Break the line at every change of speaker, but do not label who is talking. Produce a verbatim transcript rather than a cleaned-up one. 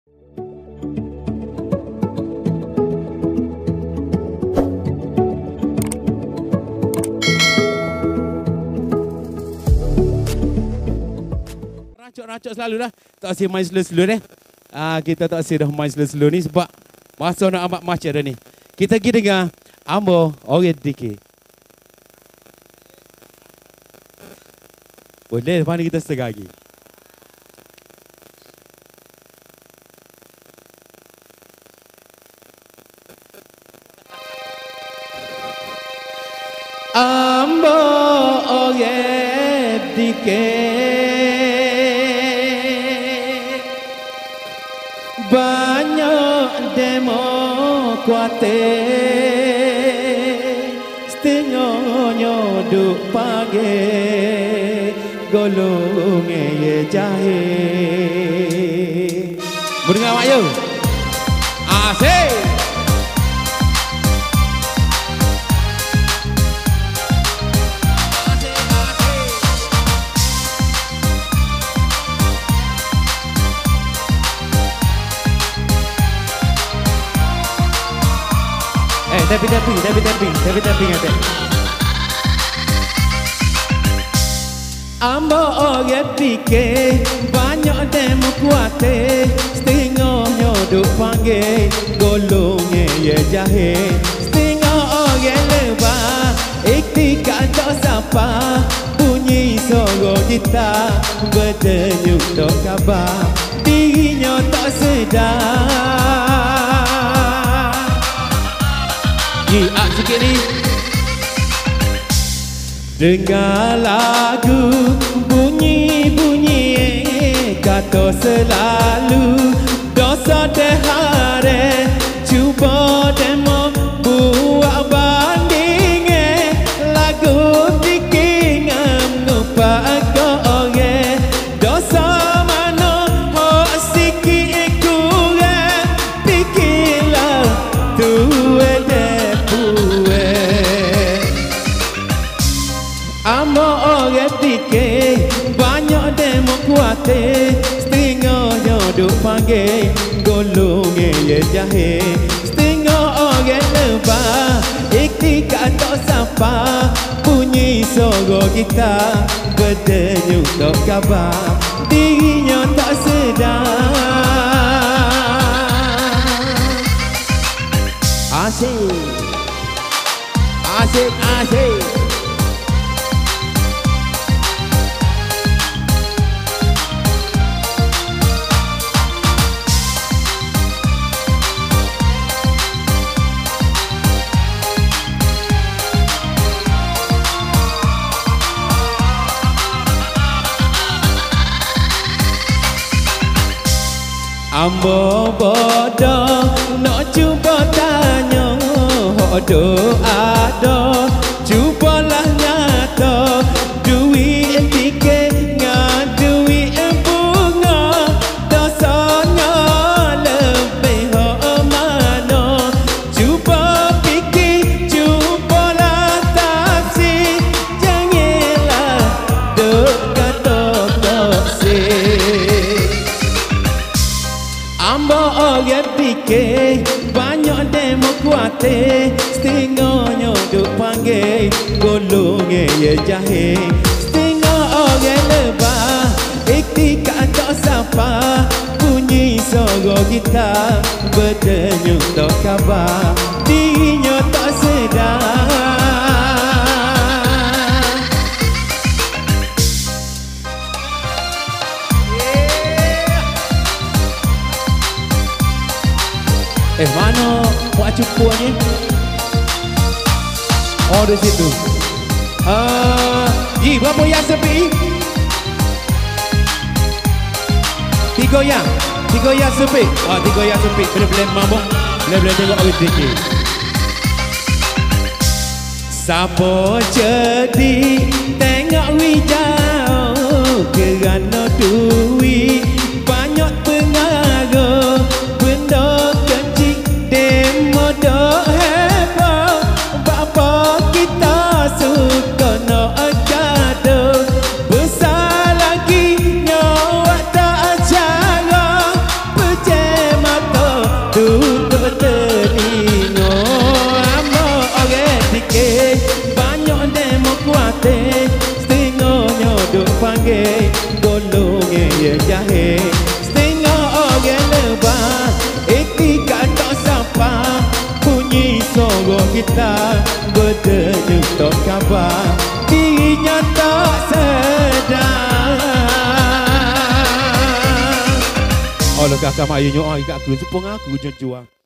Racok-racok selalu dah. Tak asyik main slow-slow deh. Ah, kita tak asyik dah main slow-slow ni sebab masa nak amat macam dah ni. Kita pergi dengar Ambo Orang Dikir. Boleh, lepas ni kita setengah lagi. Ambo Orang Dikir. Banyak demo kuatir, setengahnya duk pagi, golong ye jahit. Mendengar mak yo? Asyik. Tapi tapi tapi tapi tapi tapi ngate. Ambo orang dikir, banyak demo kuatir, setengahnya duk panggil, golongnya ye jahit. Setengah orang lebah, iktikad tak sapa, bunyi suara gitar, berdenyut tak khabar, dirinya tak sedar. Giat sikit ni. Dengar lagu bunyi-bunyi, kata selalu dosa dehare, cuba demo buat banding, lagu bikin ngupak orang, dosa mana hok sikit kurang, fikirlah tuwe deh. Ambo orang dikir, banyak demo kuatir, setengahnya duk panggil, golongnya ye jahit. Setengah orang lebah, iktikad tak sapa, bunyi suara gitar, berdenyut tak khabar, dirinya tak sedar. Asyik, asyik, asyik. Ambo bodoh, nak cuba tanya, hok doa-doa, cubalah nyata, duit tiket dengan duit bunga, dosanya lebih hok mana, cuba fikir, cubalah tafsir, janganlah duk kata toksik. Ambo orang dikir, banyak demo kuatir, setengahnya duk panggil, golongnya ye jahit. Setengah orang lebah, iktikad tak sapa, bunyi suara gitar, berdenyut tak khabar, dirinya tak sedar. Eh mana buat cukup ni? Oh di situ. Ah, uh, berapa yang sepi? Tiga yang, tiga yang sepi. Ah, tiga yang sepi. Boleh-boleh mabuk, boleh-boleh tengok orang dikir. Siapa jadi tengok wijau, kerana duit banyak pengaruh, benda kecil demo dok hebat, bapa kita suka nak gaduh, besar lagi nyawa tak cara, percaya panggil golongan ya jahe setengah orang lebah etika tak sapa bunyi sorok kita berdenyut tak khabar dirinya tak sedar. Oh, lo kakak mayu nyo, oh, ikak aku sepung aku jual.